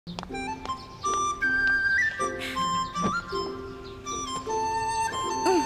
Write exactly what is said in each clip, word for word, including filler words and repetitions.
嗯，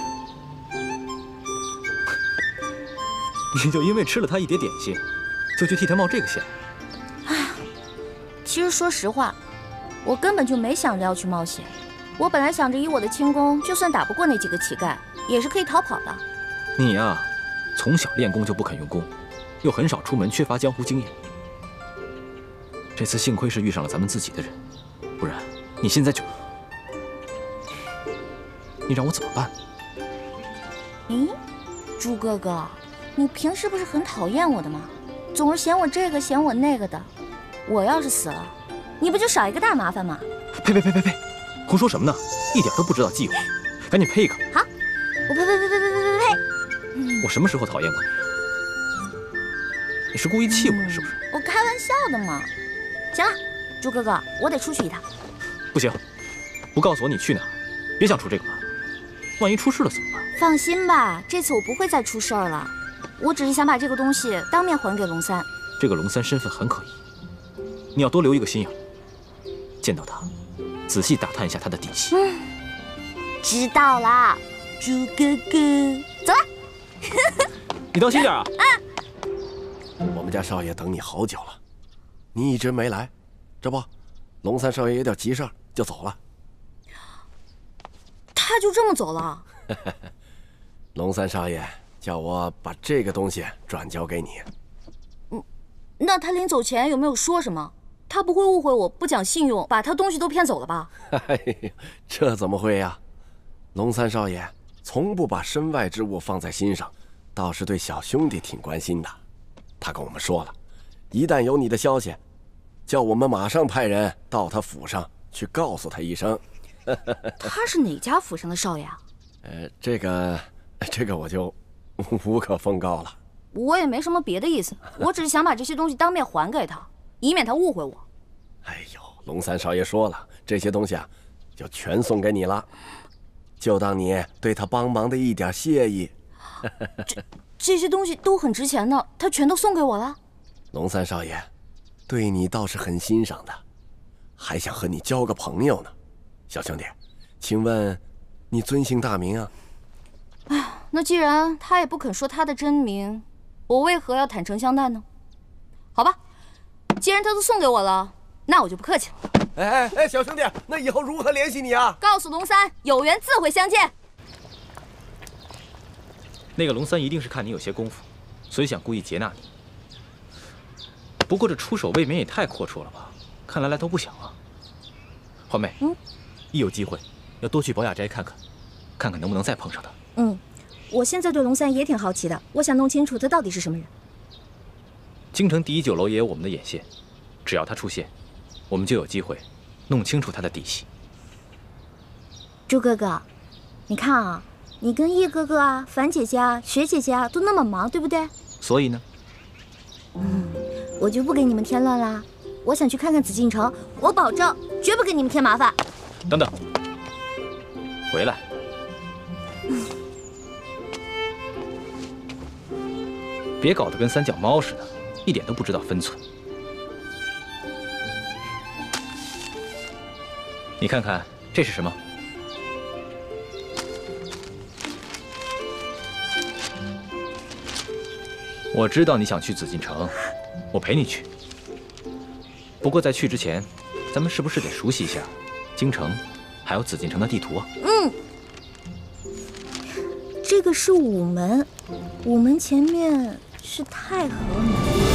你就因为吃了他一碟点心，就去替他冒这个险？ 哎，其实说实话，我根本就没想着要去冒险。我本来想着以我的轻功，就算打不过那几个乞丐，也是可以逃跑的。 你呀，从小练功就不肯用功，又很少出门，缺乏江湖经验。这次幸亏是遇上了咱们自己的人，不然你现在就……你让我怎么办？ 咦，猪哥哥，你平时不是很讨厌我的吗？总是嫌我这个嫌我那个的。我要是死了，你不就少一个大麻烦吗？ 呸呸呸呸呸！胡说什么呢？一点都不知道忌讳，赶紧呸一个！ 好，我呸呸呸呸呸呸呸呸！ 我什么时候讨厌过你啊？你是故意气我的是不是？ 我开玩笑的嘛。行了，猪哥哥，我得出去一趟。 不行，不告诉我你去哪儿，别想出这个门。万一出事了怎么办？ 放心吧，这次我不会再出事儿了。我只是想把这个东西当面还给龙三。 这个龙三身份很可疑，你要多留一个心眼。见到他，仔细打探一下他的底细。 嗯，知道啦，猪哥哥，走了。 你当心点啊！ 啊！ 我们家少爷等你好久了，你一直没来，这不，龙三少爷有点急事儿就走了。 他就这么走了？ 龙三少爷叫我把这个东西转交给你。 嗯，那他临走前有没有说什么？他不会误会我不讲信用，把他东西都骗走了吧？ 哎呀，这怎么会呀？龙三少爷从不把身外之物放在心上，倒是对小兄弟挺关心的。他跟我们说了，一旦有你的消息，叫我们马上派人到他府上去告诉他一声。 他是哪家府上的少爷啊？ 呃，这个，这个我就无可奉告了。 我也没什么别的意思，我只是想把这些东西当面还给他，以免他误会我。 哎呦，龙三少爷说了，这些东西啊，就全送给你了，就当你对他帮忙的一点谢意。 这这些东西都很值钱的，他全都送给我了。 龙三少爷对你倒是很欣赏的，还想和你交个朋友呢。小兄弟，请问你尊姓大名啊？ 哎，那既然他也不肯说他的真名，我为何要坦诚相待呢？好吧，既然他都送给我了，那我就不客气了。 哎哎哎，小兄弟，那以后如何联系你啊？ 告诉龙三，有缘自会相见。 那个龙三一定是看你有些功夫，所以想故意劫纳你。不过这出手未免也太阔绰了吧？看来来头不小啊。环妹，嗯，一有机会要多去宝雅斋看看，看看能不能再碰上他。 嗯，我现在对龙三也挺好奇的，我想弄清楚他到底是什么人。 京城第一酒楼也有我们的眼线，只要他出现，我们就有机会弄清楚他的底细。 朱哥哥，你看啊，你跟叶哥哥啊、樊姐姐啊、雪姐姐啊都那么忙，对不对？ 所以呢？ 嗯，我就不给你们添乱啦。我想去看看紫禁城，我保证绝不给你们添麻烦。 等等，回来。别搞得跟三脚猫似的，一点都不知道分寸。你看看这是什么？我知道你想去紫禁城，我陪你去。不过在去之前，咱们是不是得熟悉一下京城还有紫禁城的地图啊？ 嗯，这个是午门，午门前面是太和门。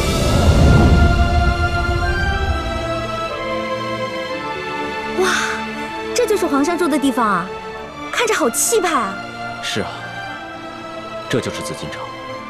哇，这就是皇上住的地方啊，看着好气派啊！ 是啊，这就是紫禁城。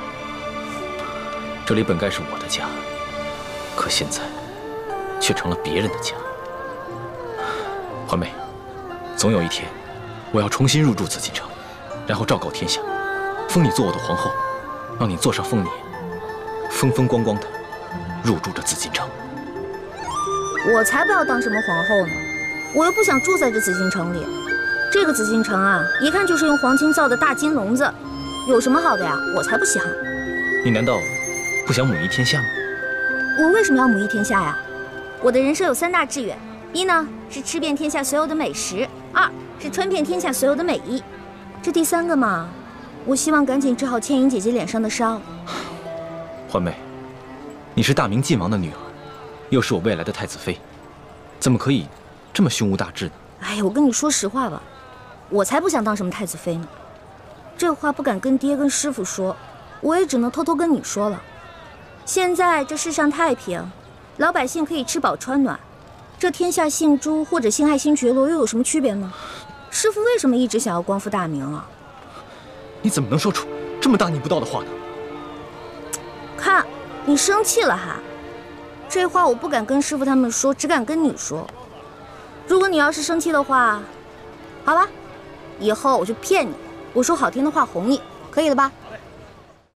这里本该是我的家，可现在却成了别人的家。环妹，总有一天，我要重新入住紫禁城，然后昭告天下，封你做我的皇后，让你坐上丰年，风风光光的入住这紫禁城。 我才不要当什么皇后呢，我又不想住在这紫禁城里。这个紫禁城啊，一看就是用黄金造的大金笼子，有什么好的呀？我才不稀罕。 你难道不想母仪天下吗？ 我为什么要母仪天下呀？我的人生有三大志愿： 一呢是吃遍天下所有的美食，二是穿遍天下所有的美衣。这第三个嘛，我希望赶紧治好倩影姐姐脸上的伤。 环妹，你是大明晋王的女儿，又是我未来的太子妃，怎么可以这么胸无大志呢？ 哎呀，我跟你说实话吧，我才不想当什么太子妃呢。这话不敢跟爹跟师傅说，我也只能偷偷跟你说了。现在这世上太平，老百姓可以吃饱穿暖。这天下姓朱或者姓爱新觉罗又有什么区别呢？师傅为什么一直想要光复大明啊？ 你怎么能说出这么大逆不道的话呢？ 看，你生气了哈？这话我不敢跟师傅他们说，只敢跟你说。如果你要是生气的话，好吧，以后我就骗你，我说好听的话哄你，可以了吧？